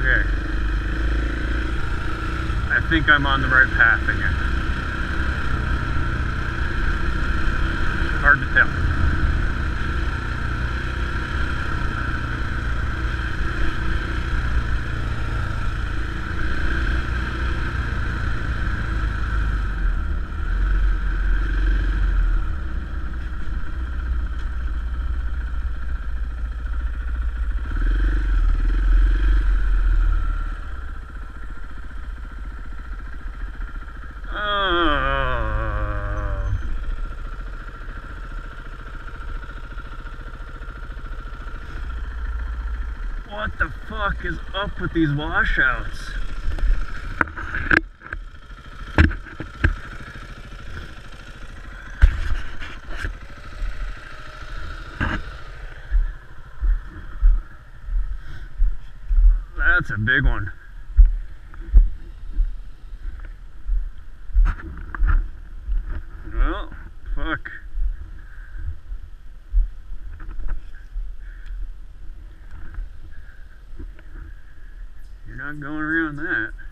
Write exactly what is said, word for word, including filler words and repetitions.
Okay. I think I'm on the right path again. Hard to tell. What the fuck is up with these washouts? That's a big one. Well, fuck. You're not going around that.